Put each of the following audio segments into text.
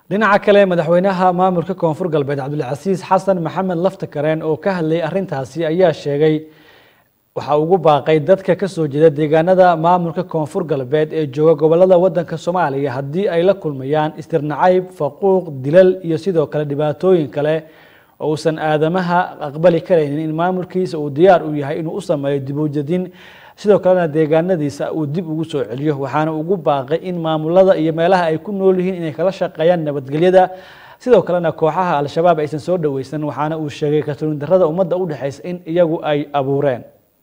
dhinaca kale madaxweynaha maamulka koonfur galbeed Cabdulcasiis Xasan Maxamed Laftakareen oo ka hadlay arintaasi ayaa sheegay waxa ugu baaqay dadka ka soo jeeda deegaanada maamulka koonfur galbeed ee jooga gobolada wadanka Soomaaliya hadii ay la kulmayaan istirnacayb, faquuq, dilal iyo sidoo kale dhibaatooyin kale oo uusan aadamaha aqbali kareynin in maamulkiisa uu diyaar u yahay inuu u sameeyo dib u jedin sidoo kalena deegaanadiisa uu dib ugu soo celiyo waxaana ugu baaqay in maamulada iyo meelaha ay ku nool yihiin inay kala shaqeeyaan nabadgelyada sidoo kalena kooxaha al-shabaab aysan soo dhaweysan waxaana uu sheegay kalsooni darrada ummadda u dhaxaysa in iyagu ay abuureen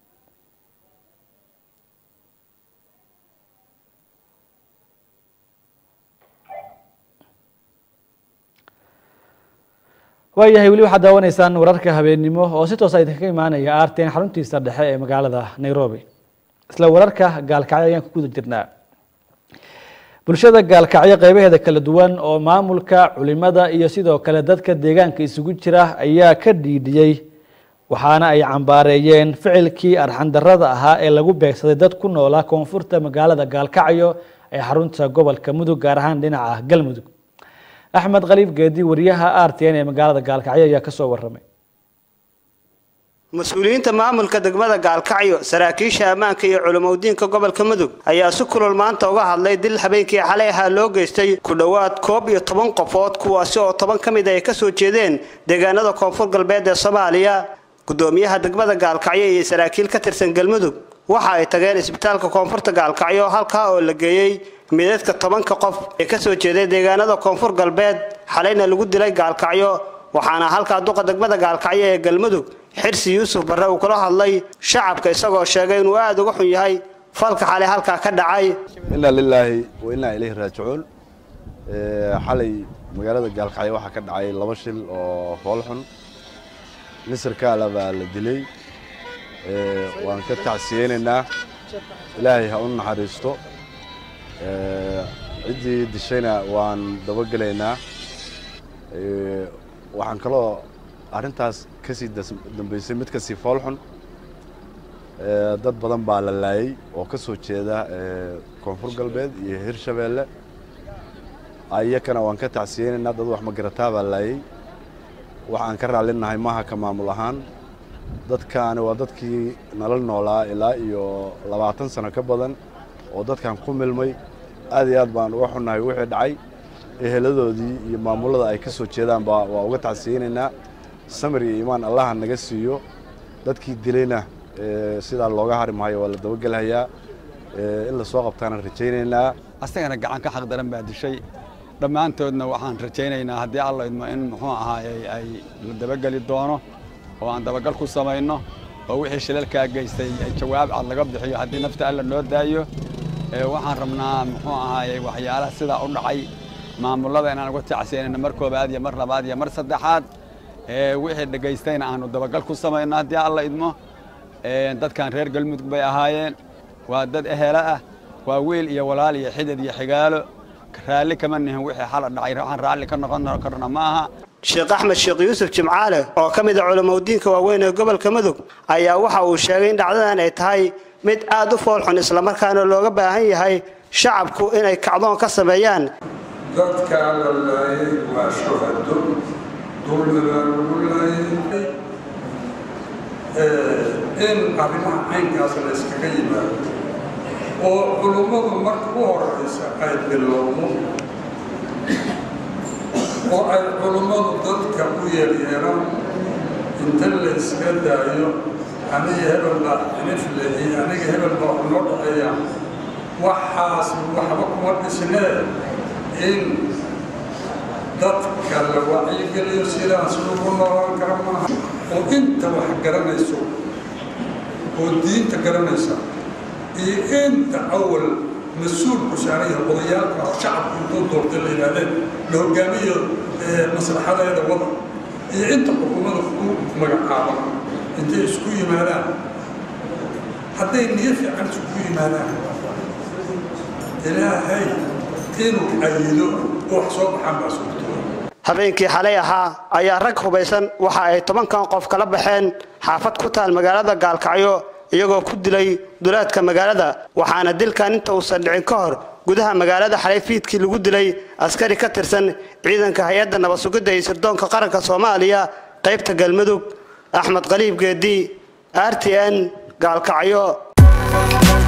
waayahay wali waxaad daawanaysaan wararka habeenimo oo si toos ah idinkaga imaanaya RTN xaruntiisa dhexe ee magaalada Nairobi isla wararka gaalkacyo ayaan ku guda jirnaa bulshada gaalkacyo qaybaheeda kala duwan oo maamulka culimada iyo sidoo kale dadka deegaanka isugu jira ayaa ka dhiidiyay waxaana ay cambaareeyeen ficilkii arxan darrada ahaa ee lagu beegsaday dad ku nool koonfurta magaalada gaalkacyo ee xarunta gobolka Mudug gaar ahaan dhinaca Galmudug أحمد غريب قادي وريها RTN مقالة قالكعية يا كسو ورمي مسؤولين تمام الكدقمة قالكعيو سراكيش أمانك يا علمودين كقبل كمدوك أي سكر المانتا وقع الله يدل حبينك عليها لوج يستي كلوات كوب يطبن قفات كواسو طبعا كم إذا يكسو جدين دجانا ذا كونفور قلبيد الصومالية قدوميها دقمة قالكعية سراكيل كتر سنقل مدوك waxay tageen isbitaalka koonfurta gaalkacyo halka oo la geeyay meedadka 10 qof ee ka soo jeeday deegaanada koonfur galbeed xalayna lagu dilay gaalkacyo waxaana halka duqa degmada gaalkacyo ee Galmudug Xirsi Yuusuf Barre uu kala hadlay shacabka isagoo sheegay inuu aad uga xun yahay falka xalay halka ka dhacay inna lillahi wa inna ilayhi raaji'uun xalay magaalada gaalkacyo waxa ka dhacay laba shil oo fool xun nisirka la dilay waan ka tacsiyeynaa ilaahay ha u naxariisto cidii dishayna waan daba galeynaa waxaan kaloo arintaas ka sii dambeysay mid ka sii fool xun dad badan baa la laayay oo ka soo jeeda koonfur galbeed iyo Hirshabeelle ayakana waan ka tacsiyeynaa dad wax ma garataa baa laayay waxaan ka raalinahay maaha ka maamul ahaan dadkaan waa dadkii nolol noolaa ilaa iyo 20 sano ka badan oo dadkan ku milmay aad iyo aad baan uga xunahay wixii dhacay eheladoodii iyo maamulada ay ka soo jeedaan waa uga tacsiyeynaa samir iyo iimaan Allah naga siiyo dadkii dilayna sida looga harimayo waa la daba galhayaa in la soo qabtaana rajaynaynaa asagana gacan ka xaq daran baa dishay dhamaantoodna waxaan rajaynaynaa haddii Allah idmo in muxuu ahaayay ay la daba gali doono oo aan dabagal ku sameeyno oo wixii shilalka geystay jawaab cad laga bixiyo haddii nafta alla noo daayo waxaan rabnaa muxuu ahaayay waxyaalaha sida u dhacay maamulada inaan uga tacsiyeynaa mar koobaad iyo mar labaad iyo mar saddexaad wixii dhageystayna aanu dabagal ku sameeyno haddii alla idmo dadkan reer Galmudug bay ahaayeen waa dad ehela ah waa wiil iyo walaal iyo xidid iyo xigaalo raalli kama nihin wixii xal dhacay waxaan raalli ka noqon karna maaha Sheekh Axmed Sheekh Yuusuf Jimcaale oo kamid ah culimadiinka waaweyn ee gobolka Mudug ayaa waxa uu sheegay in dhacdadan ay tahay mid aad u fool xun isla markaana looga baahan yahay shacabku inay kacdoon ka sameeyaan dadka la laayay waa shuhado dowladda lagu laayay in arrimaha caynkaas la iskaga yimaado oo culimadu marka u horeysa ay bilowdo oo ay culimadu dadka u yeelayaan inta la iska daayo aniga hebel baa xinifleeyay aniga hebel baa noo dhaceeya waxaas waxba kuma dhisnee in dadka la wacyigeliyo sidaas lagu noolaan kara maaha oo inta wax garanayso oo diinta garanaysa iyo inta awal مسؤول كشاريه قضيات الشعب يدور دور دليلين لو جامية مصلحة هذا وضع أنت حكومة الحكومة مجمعة أنت سكوي مالا حتى إن يفي عن سكوي مالا إلى هاي كانوا أيدوا وحصل محمد سلطان habeenkii xalay ahaa ayaa rag hubaysan waxa ay 10 qof kala baxeen xaafad ku taal magaalada Gaalkacyo iyagoo ku dilay dulaadka magaalada waxaana dilkan inta uu dhicin ka hor gudaha magaalada xaleyfiidkii lagu dilay askari ka tirsan ciidanka hay'adda nabad sugidda iyo sirdoonka qaranka Soomaaliya qaybta Galmudug Axmed Qaliib Geedi RTN Gaalkacyo